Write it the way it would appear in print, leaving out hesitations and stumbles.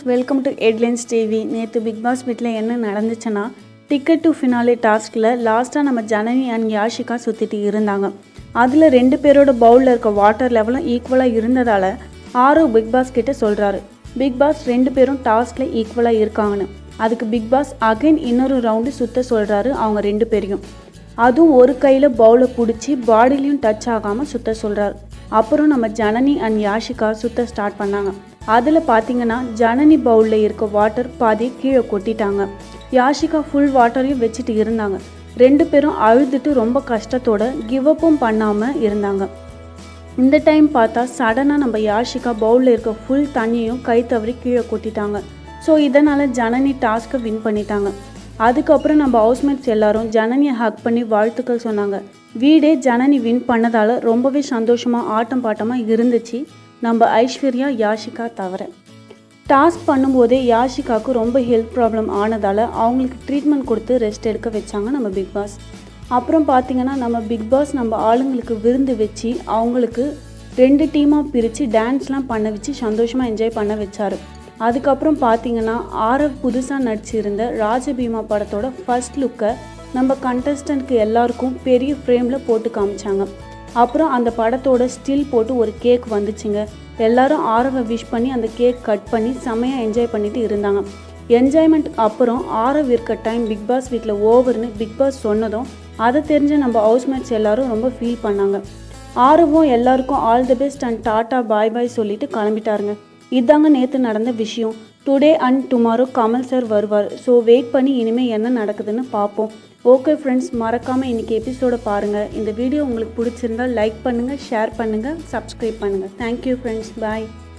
Welcome to headlines TV. நேற்று Bigg Boss வீட்டில் என்ன நடந்துச்சுன்னா, டிக்கெட் டு ஃபினாலே டாஸ்கில் லாஸ்ட்டாக நம்ம ஜனனி அண்ட் யாஷிகா சுற்றிட்டு இருந்தாங்க. அதில் 2 பேரோட பவுலில் இருக்க வாட்டர் லெவலும் ஈக்குவலாக இருந்ததால் ஆரோ பிக் பாஸ் கிட்ட சொல்கிறாரு, பிக் பாஸ் 2 பேரும் டாஸ்கில் ஈக்குவலாக இருக்காங்கன்னு. அதுக்கு பிக் பாஸ் அகைன் இன்னொரு ரவுண்டு சுற்ற சொல்கிறாரு அவங்க 2 பேரையும். அதுவும் ஒரு கையில் பவுலை பிடிச்சி பாடிலையும் டச் ஆகாமல் சுற்ற சொல்கிறாரு. அப்புறம் நம்ம ஜனனி அண்ட் யாஷிகா சுற்ற ஸ்டார்ட் பண்ணாங்க. அதில் பார்த்தீங்கன்னா ஜனனி பவுலில் இருக்க வாட்டர் பாதி கீழே கொட்டிட்டாங்க. யாஷிகா ஃபுல் வாட்டரையும் வச்சுட்டு இருந்தாங்க. 2 பேரும் அழுதுட்டு ரொம்ப கஷ்டத்தோட கிவ் அப்பும் பண்ணாமல் இருந்தாங்க. இந்த டைம் பார்த்தா சடனாக நம்ம யாஷிகா பவுலில் இருக்க ஃபுல் தண்ணியும் கை தவறி கீழே கொட்டிட்டாங்க. ஸோ இதனால் ஜனனி டாஸ்க்கை வின் பண்ணிட்டாங்க. அதுக்கப்புறம் நம்ம ஹவுஸ்மேட்ஸ் எல்லாரும் ஜனனியை ஹக் பண்ணி வாழ்த்துக்கள் சொன்னாங்க. வீடே ஜனனி வின் பண்ணதால் ரொம்பவே சந்தோஷமாக ஆட்டம் பாட்டமாக இருந்துச்சு, நம்ம ஐஸ்வர்யா யாஷிகா தவிர. டாஸ்க் பண்ணும்போதே யாஷிகாவுக்கு ரொம்ப ஹெல்த் ப்ராப்ளம் ஆனதால் அவங்களுக்கு ட்ரீட்மெண்ட் கொடுத்து ரெஸ்ட் எடுக்க வச்சாங்க நம்ம பிக் பாஸ். அப்புறம் பார்த்திங்கன்னா நம்ம பிக் பாஸ் நம்ம ஆளுங்களுக்கு விருந்து வச்சு அவங்களுக்கு 2 டீமாக பிரித்து டான்ஸ்லாம் பண்ண வச்சு சந்தோஷமாக என்ஜாய் பண்ண வச்சார். அதுக்கப்புறம் பார்த்திங்கன்னா ஆரவ் புதுசாக நடிச்சிருந்த ராஜபீமா படத்தோட ஃபர்ஸ்ட் லுக்கை நம்ம கண்டஸ்டன்ட்க்கு எல்லாருக்கும் பெரிய ஃப்ரேமில் போட்டு காமிச்சாங்க. அப்புறம் அந்த படத்தோட ஸ்டில் போட்டு ஒரு கேக் வந்துச்சுங்க. எல்லாரும் ஆரவை விஷ் பண்ணி அந்த கேக் கட் பண்ணி செம்மையாக என்ஜாய் பண்ணிட்டு இருந்தாங்க. என்ஜாய்மெண்ட் அப்புறம் ஆரவ் இருக்க டைம் பிக் பாஸ் வீட்டில் ஓவர்னு பிக் பாஸ் சொன்னதும் அதை தெரிஞ்ச நம்ம ஹவுஸ்மேட்ஸ் எல்லாரும் ரொம்ப ஃபீல் பண்ணாங்க. ஆரவும் எல்லாருக்கும் all the best and tata bye bye சொல்லிட்டு கிளம்பிட்டாருங்க. இதாங்க நேற்று நடந்த விஷயம். Today and tomorrow Kamal sir வருவார். ஸோ வெயிட் பண்ணி இனிமேல் என்ன நடக்குதுன்னு பார்ப்போம். ஓகே ஃப்ரெண்ட்ஸ், மறக்காமல் இன்றைக்கி எபிசோடை பாருங்கள். இந்த வீடியோ உங்களுக்கு பிடிச்சிருந்தால் லைக் பண்ணுங்கள், ஷேர் பண்ணுங்கள், சப்ஸ்கிரைப் பண்ணுங்கள். தேங்க்யூ ஃப்ரெண்ட்ஸ், பாய்.